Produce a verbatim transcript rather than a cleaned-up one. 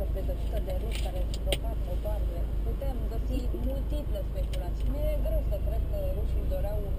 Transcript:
fabrică pregătită de ruși care își blocat motoarele. Putem găsi multiple speculații. Mi-e greu să cred că rușii doreau